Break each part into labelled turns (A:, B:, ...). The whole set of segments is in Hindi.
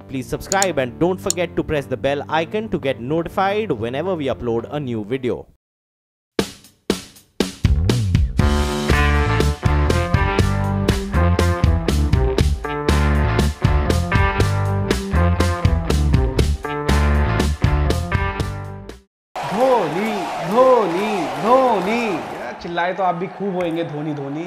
A: Please subscribe and don't forget to press the bell icon to get notified whenever we upload a new video.
B: Dhoni Dhoni Dhoni चिल्लाए तो आप भी खूब होएंगे धोनी धोनी।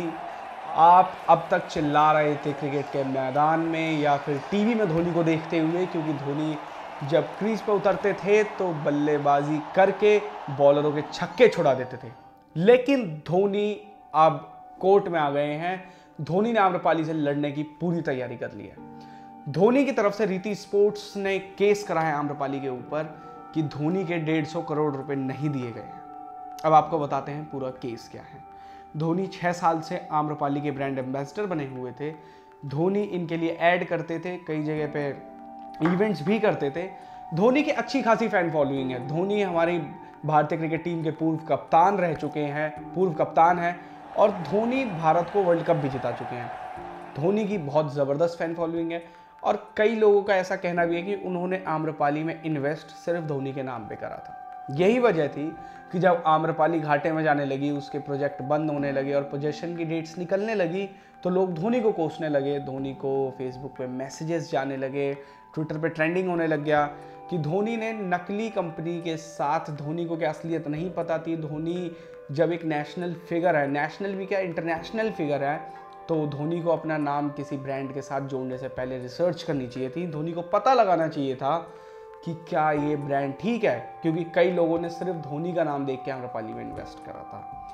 B: आप अब तक चिल्ला रहे थे क्रिकेट के मैदान में या फिर टीवी में धोनी को देखते हुए, क्योंकि धोनी जब क्रीज पे उतरते थे तो बल्लेबाजी करके बॉलरों के छक्के छुड़ा देते थे। लेकिन धोनी अब कोर्ट में आ गए हैं। धोनी ने आम्रपाली से लड़ने की पूरी तैयारी कर ली है। धोनी की तरफ से रीति स्पोर्ट्स ने केस करा है आम्रपाली के ऊपर कि धोनी के 150 करोड़ रुपए नहीं दिए गए हैं। अब आपको बताते हैं पूरा केस क्या है। धोनी 6 साल से आम्रपाली के ब्रांड एम्बेसडर बने हुए थे। धोनी इनके लिए ऐड करते थे, कई जगह पे इवेंट्स भी करते थे। धोनी की अच्छी खासी फैन फॉलोइंग है। धोनी हमारी भारतीय क्रिकेट टीम के पूर्व कप्तान रह चुके हैं, पूर्व कप्तान हैं, और धोनी भारत को वर्ल्ड कप भी जिता चुके हैं। धोनी की बहुत ज़बरदस्त फैन फॉलोइंग है और कई लोगों का ऐसा कहना भी है कि उन्होंने आम्रपाली में इन्वेस्ट सिर्फ धोनी के नाम पे करा था। यही वजह थी कि जब आम्रपाली घाटे में जाने लगी, उसके प्रोजेक्ट बंद होने लगे और पोजीशन की डेट्स निकलने लगी, तो लोग धोनी को कोसने लगे। धोनी को फेसबुक पे मैसेजेस जाने लगे, ट्विटर पे ट्रेंडिंग होने लग गया कि धोनी ने नकली कंपनी के साथ, धोनी को क्या असलियत नहीं पता थी। धोनी जब एक नेशनल फिगर है, नेशनल भी क्या इंटरनेशनल फिगर है, तो धोनी को अपना नाम किसी ब्रांड के साथ जोड़ने से पहले रिसर्च करनी चाहिए थी। धोनी को पता लगाना चाहिए था कि क्या ये ब्रांड ठीक है, क्योंकि कई लोगों ने सिर्फ धोनी का नाम देख के आम्रपाली में इन्वेस्ट करा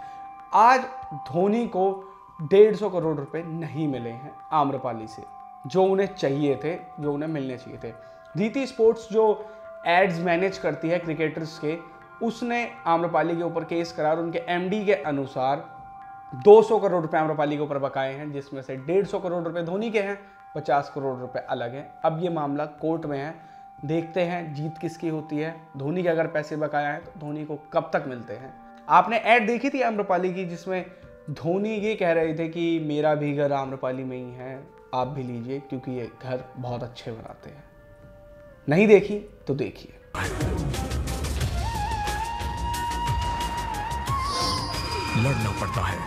B: था। आज धोनी को 150 करोड़ रुपए नहीं मिले हैं आम्रपाली से, जो उन्हें चाहिए थे, जो उन्हें मिलने चाहिए थे। रीति स्पोर्ट्स जो एड्स मैनेज करती है क्रिकेटर्स के, उसने आम्रपाली के ऊपर केस करा और उनके एमडी के अनुसार 200 करोड़ रुपए आम्रपाली के ऊपर बकाए हैं, जिसमें से 150 करोड़ रुपए धोनी के हैं, 50 करोड़ रुपए अलग हैं। अब ये मामला कोर्ट में है, देखते हैं जीत किसकी होती है। धोनी के अगर पैसे बकाया है तो धोनी को कब तक मिलते हैं। आपने ऐड देखी थी आम्रपाली की, जिसमें धोनी ये कह रहे थे कि मेरा भी घर आम्रपाली में ही है, आप भी लीजिए क्योंकि ये घर बहुत अच्छे बनाते हैं। नहीं देखी तो देखिए।
C: लड़ना पड़ता है,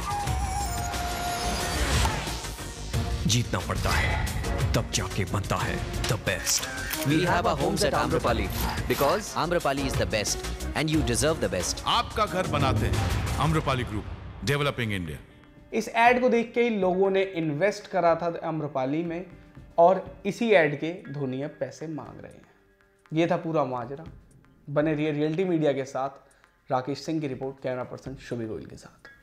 C: जीतना पड़ता है, तब जाके बनता है the best.
D: We have our homes at Amrapali because Amrapali is the best and you deserve the best.
E: आपका घर बनाते हैं आम्रपाली ग्रुप, डेवलपिंग इंडिया।
B: इस ऐड को देख के ही लोगों ने इन्वेस्ट करा था आम्रपाली में और इसी ऐड के धोनी अब पैसे मांग रहे हैं। ये था पूरा माजरा। बने रहिए रियल्टी मीडिया के साथ। राकेश सिंह की report, camera person Shubhi Goyal के साथ।